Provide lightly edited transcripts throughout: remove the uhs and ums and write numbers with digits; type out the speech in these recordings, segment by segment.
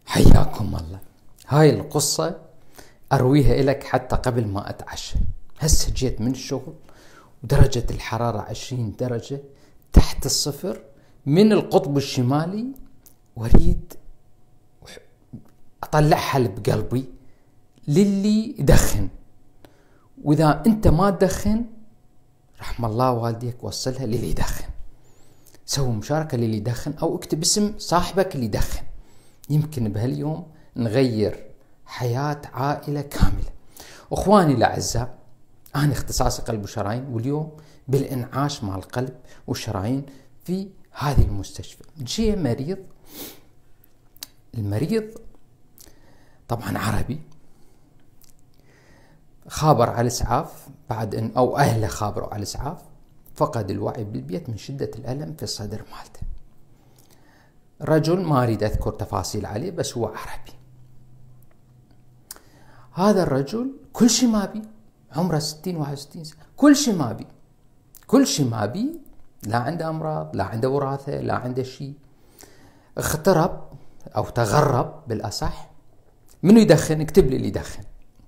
حياكم الله. هاي القصة أرويها إلك حتى قبل ما أتعشى. هسه جيت من الشغل ودرجة الحرارة 20 درجة تحت الصفر من القطب الشمالي، واريد أطلعها بقلبي للي يدخن، وإذا أنت ما تدخن رحم الله والديك وصلها للي يدخن. سوي مشاركة للي يدخن أو اكتب اسم صاحبك اللي يدخن. يمكن بهاليوم نغير حياة عائلة كاملة. أخواني الأعزاء، أنا اختصاصي قلب وشرايين، واليوم بالإنعاش مع القلب والشرايين في هذه المستشفى. جاء مريض، المريض طبعا عربي، خابر على الإسعاف بعد أن أو أهله خابروا على الإسعاف، فقد الوعي بالبيت من شدة الألم في الصدر مالته. رجل ما أريد أذكر تفاصيل عليه، بس هو عربي. هذا الرجل كل شيء ما بي، عمره 60-61 سنة، كل شيء ما بي، لا عنده أمراض، لا عنده وراثة، لا عنده شيء. اغترب أو تغرب بالأصح. منو يدخن؟ اكتب لي اللي يدخن.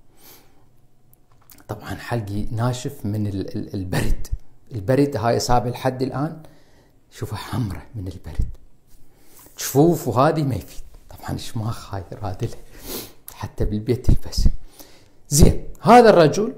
طبعا حلقي ناشف من البرد هاي صاب لحد الآن، شوفوا حمرة من البرد، جفوف، وهذه ما يفيد. طبعا ما خاير هذا حتى بالبيت يلبس زين. هذا الرجل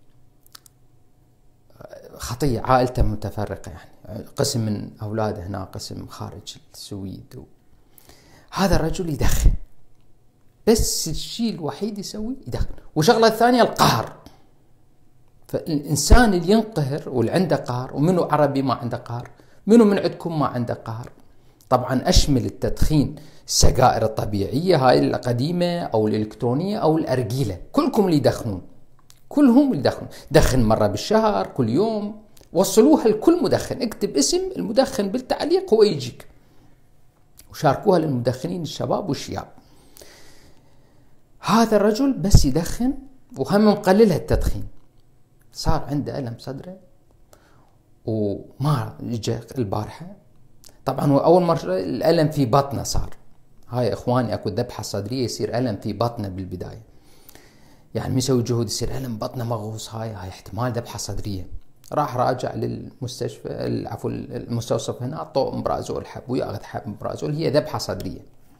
خطية، عائلته متفرقة، يعني قسم من أولاده هنا، قسم خارج السويد. هذا الرجل يدخن، بس الشيء الوحيد يسوي يدخن. وشغلة الثانية القهر. فالإنسان اللي ينقهر واللي عنده قهر، ومنو عربي ما عنده قهر؟ منو من عندكم ما عنده قهر؟ طبعا أشمل التدخين السجائر الطبيعية هاي القديمة أو الإلكترونية أو الأرجيلة، كلكم اللي يدخنون، كلهم اللي يدخنون. دخن مرة بالشهر، كل يوم، وصلوها لكل مدخن. اكتب اسم المدخن بالتعليق هو يجيك، وشاركوها للمدخنين الشباب والشياب. هذا الرجل بس يدخن وهم مقللها التدخين. صار عنده ألم صدره وما يجي البارحة. طبعا هو أول مرة الألم في بطنه صار. هاي إخواني أكو ذبحة صدرية يصير ألم في بطنه بالبداية، يعني مسوي جهود يصير ألم بطنه مغوص. هاي احتمال ذبحة صدرية. راح راجع للمستشفى، عفوا المستوصف هنا، طوق امبرازول حب، وياخذ حب امبرازول، هي ذبحة صدرية.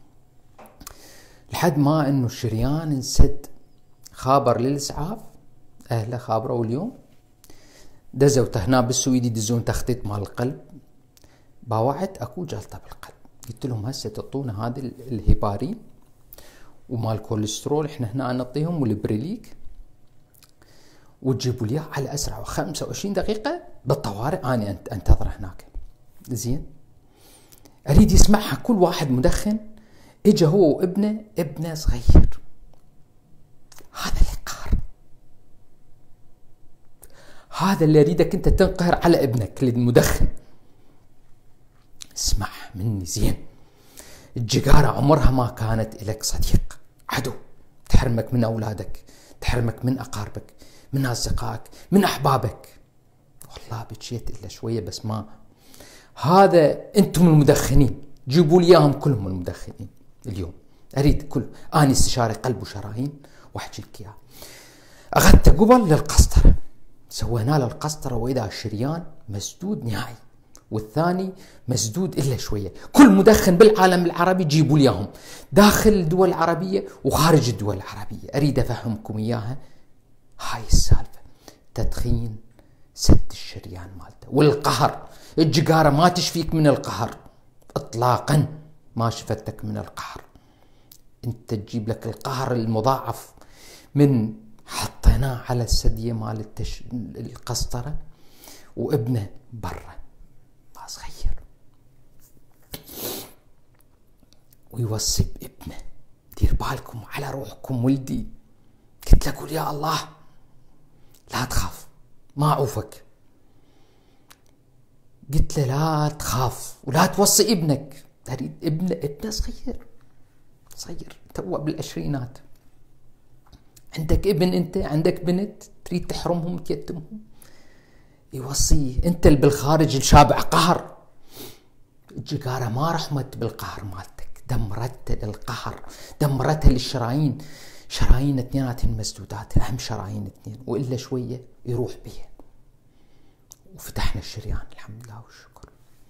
لحد ما إنه الشريان انسد. خابر للإسعاف، أهله خابروا اليوم، دزوا هنا بالسويد يدزون تخطيط مال القلب. باوعت اكو جلطة بالقلب. قلت لهم هسه تعطونا هذا الهيبارين ومال كوليسترول، احنا هنا نعطيهم، والبريليك، وتجيبوا لي على اسرع 25 دقيقة بالطوارئ، انا انتظر هناك. زين، اريد يسمعها كل واحد مدخن اجا هو ابنه صغير. هذا القهر، هذا اللي اريدك انت تنقهر على ابنك المدخن. اسمع مني زين، الجقارة عمرها ما كانت لك صديق، عدو. تحرمك من أولادك، تحرمك من أقاربك، من أصدقائك، من أحبابك. والله بتشيت إلا شوية، بس ما هذا. أنتم المدخنين جيبوا لي إياهم كلهم المدخنين اليوم. أريد كل أنا استشاري قلب وشرايين وأحكي لك إياه. أخذت قبل للقسطرة، سوينا له القسطرة، وإذا الشريان مسدود نهائي، والثاني مسدود إلا شوية. كل مدخن بالعالم العربي جيبوا ليهم، داخل الدول العربية وخارج الدول العربية. أريد أفهمكم إياها. هاي السالفة، تدخين سد الشريان مالته. والقهر، الجقارة ما تشفيك من القهر إطلاقا، ما شفتك من القهر. أنت تجيب لك القهر المضاعف من حطيناه على السدية مال القسطرة، وابنه برا صغير، ويوصي بابنه دير بالكم على روحكم ولدي. قلت له قول يا الله، لا تخاف، ما أعوفك. قلت له لا تخاف ولا توصي ابنك. تريد ابنه صغير تو بالعشرينات. عندك ابن، انت عندك بنت تريد تحرمهم تيتمهم. يوصيه انت اللي بالخارج الشابع قهر. الجقارة ما رحمت بالقهر مالتك، دمرته للقهر، دمرته للشرايين، شرايين اثنيناتهن مسدودات، اهم شرايين اثنين، والا شويه يروح بيها. وفتحنا الشريان الحمد لله والشكر.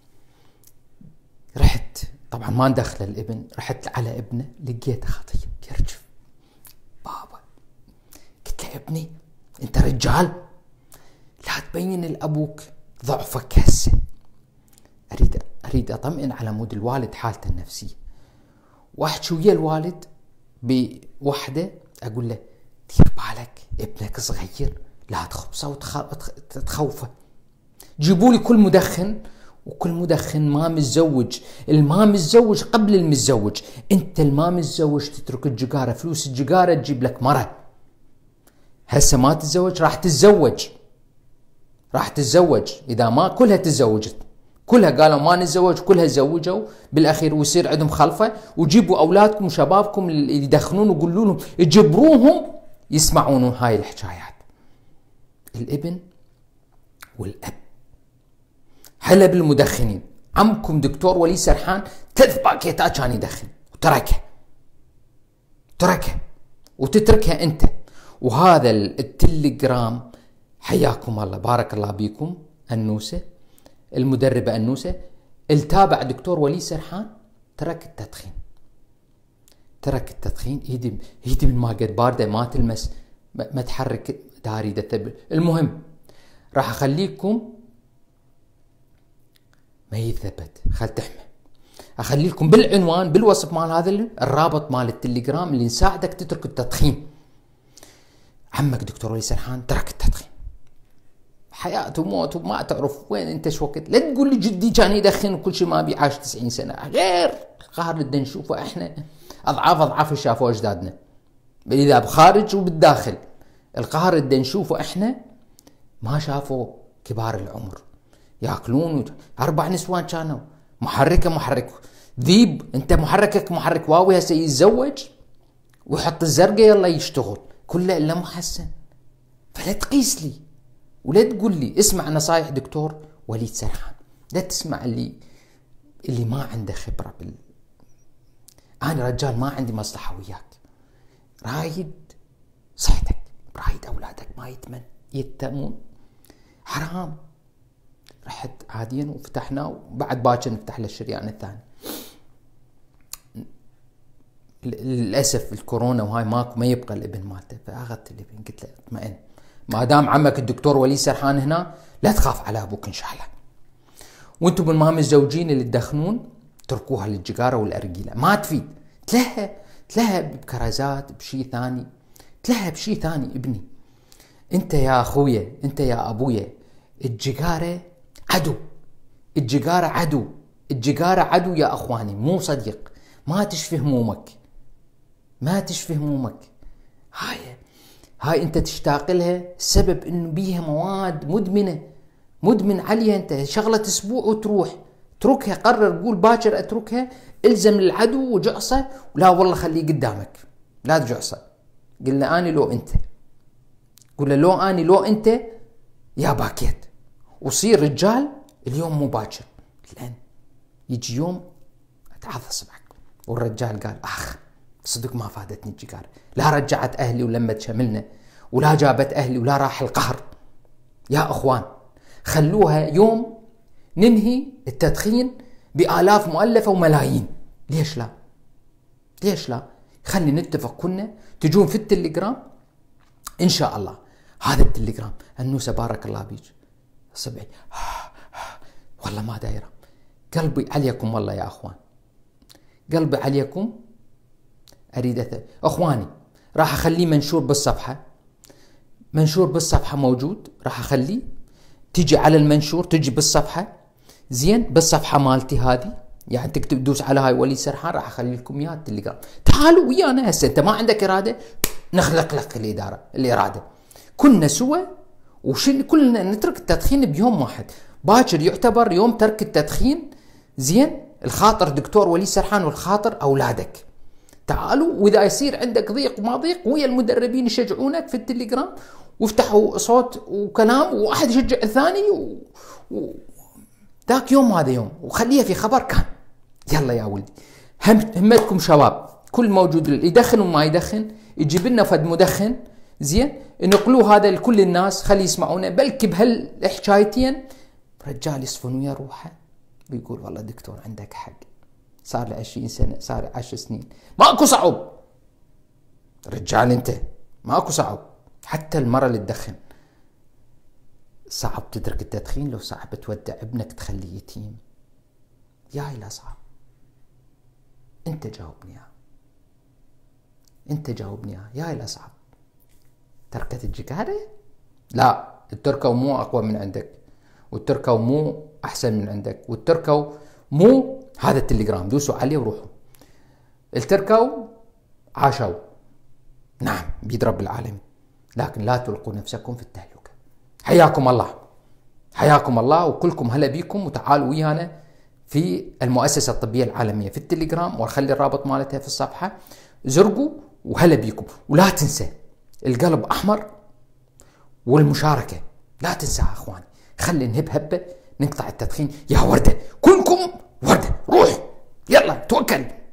رحت طبعا ما ندخل الابن، رحت على ابنه لقيته خطيب يرجف. بابا قلت له ابني انت رجال، لا تبين لابوك ضعفك هسه. اريد اطمئن على مود الوالد حالته النفسيه، واحكي ويا الوالد بوحده اقول له دير بالك ابنك صغير، لا تخبصه وتخوفه. جيبوا لي كل مدخن، وكل مدخن ما متزوج، الما متزوج قبل المتزوج. انت الما متزوج تترك الجقاره، فلوس الجقاره تجيب لك مره. هسه ما تتزوج راح تتزوج، راح تتزوج، اذا ما كلها تتزوجت، كلها قالوا ما نتزوج، كلها تزوجوا بالاخير ويصير عندهم خلفه. وجيبوا اولادكم وشبابكم اللي يدخنون وقولوا لهم اجبروهم يسمعون هاي الحكايات. الابن والاب هلا بالمدخنين. عمكم دكتور وليد سرحان 3 باكيتات كان يدخن وتركها، وتتركها انت. وهذا التليجرام حياكم الله بارك الله بيكم، النوسه المدربه النوسه التابع دكتور وليد سرحان ترك التدخين. ايدي من ما قد بارده، ما تلمس، ما تحرك داري دثبل. المهم راح اخليكم ما يثبت، خل تحمى، اخلي لكم بالعنوان بالوصف مال هذا الرابط مال التليجرام اللي نساعدك تترك التدخين. عمك دكتور وليد سرحان ترك التدخين، حياته وموته ما تعرف وين انت شو وقت. لا تقول لي جدي كان يدخن وكل شيء ما بيعاش 90 سنه، غير القهر اللي نشوفه احنا اضعاف اللي شافوه اجدادنا، اذا بخارج وبالداخل. القهر اللي نشوفه احنا ما شافوا كبار العمر ياكلون 4 نسوان كانوا، محرك ذيب. انت محرك واوي، هسه يتزوج ويحط الزرقاء يلا يشتغل كله الا محسن. فلا تقيس لي ولا تقول لي اسمع نصايح دكتور وليد سرحان، لا تسمع اللي ما عنده خبره انا رجال ما عندي مصلحه وياك، رايد صحتك، رايد اولادك ما يتمون، حرام. رحت عاديا وفتحناه، وبعد باكر نفتح له الشريان الثاني. للاسف الكورونا وهاي ما يبقى الابن مالته، فاخذت الابن قلت له اطمئن، ما دام عمك الدكتور وليد سرحان هنا لا تخاف على ابوك ان شاء الله. وانتم بالمام الزوجين اللي تدخنون تركوها للجقاره والارجيله، ما تفيد. تلهى بكرزات بشيء ثاني، تلهى بشيء ثاني. ابني انت يا اخويا، انت يا ابويا، الجقاره عدو، الجقاره عدو يا اخواني، مو صديق. ما تشفي همومك، هاي انت تشتاق لها، السبب انه بيها مواد مدمن عليها. انت شغله اسبوع وتروح، اتركها، قرر قول باكر اتركها، الزم العدو وجعصه، ولا والله خليه قدامك، لا تجعصه. قل له اني لو انت، قل له لو اني لو انت يا باكيت، وصير رجال اليوم مو باكر، لان يجي يوم اتعض اصبعك. والرجال قال صدق ما فادتني الجقاره، لا رجعت اهلي ولمت شملنا، ولا جابت اهلي، ولا راح القهر. يا اخوان خلوها يوم ننهي التدخين بآلاف مؤلفة وملايين. ليش لا؟ خلي نتفق كنا تجون في التليجرام ان شاء الله. هذا التليجرام النوسة بارك الله بيك صبعي والله ما دايرة، قلبي عليكم والله يا اخوان، قلبي عليكم. اريد اخواني راح اخليه منشور بالصفحة موجود، راح اخليه تجي على المنشور، تجي بالصفحة زين، بالصفحة مالتي هذه، يعني تكتب دوس على هاي وليد سرحان، راح اخلي لكم اياه التليجرام. تعالوا ويانا هسه، انت ما عندك اراده، نخلق لك الاراده كلنا سوا، كلنا نترك التدخين بيوم واحد. باكر يعتبر يوم ترك التدخين زين، الخاطر دكتور وليد سرحان والخاطر اولادك. تعالوا، واذا يصير عندك ضيق وما ضيق، ويا المدربين يشجعونك في التليجرام، وافتحوا صوت وكلام، وواحد يشجع الثاني ذاك يوم هذا يوم، وخليها في خبر كان. يلا يا ولدي همتكم شباب كل موجود يدخن وما يدخن، يجيب لنا فد مدخن زين نقلوه هذا لكل الناس، خلي يسمعونا بلكي بهالحكايتين. رجال يصفن ويا روحه بيقول والله دكتور عندك حق، صار لي 20 سنه، صار لي 10 سنين، ماكو صعب. رجال انت ماكو صعب، حتى المرة اللي تدخن صعب تترك التدخين، لو صعب تودع ابنك تخليه يتيم. يا لا صعب. انت جاوبني انت جاوبني يا لا صعب. تركت الجكارة؟ لا، التركة مو اقوى من عندك، والتركة مو احسن من عندك، والتركة مو هذا التليجرام دوسوا عليه وروحوا. التركة عاشوا نعم بيد رب العالمين، لكن لا تلقوا نفسكم في التهلكة. حياكم الله، حياكم الله، وكلكم هلا بيكم، وتعالوا ويانا في المؤسسة الطبية العالمية في التليجرام، وخلي الرابط مالتها في الصفحة، زرقوا وهلا بيكم. ولا تنسى القلب أحمر والمشاركة، لا تنسى أخواني، خلي نهب هبة نقطع التدخين. يا وردة كلكم وردة، روح يلا توكل.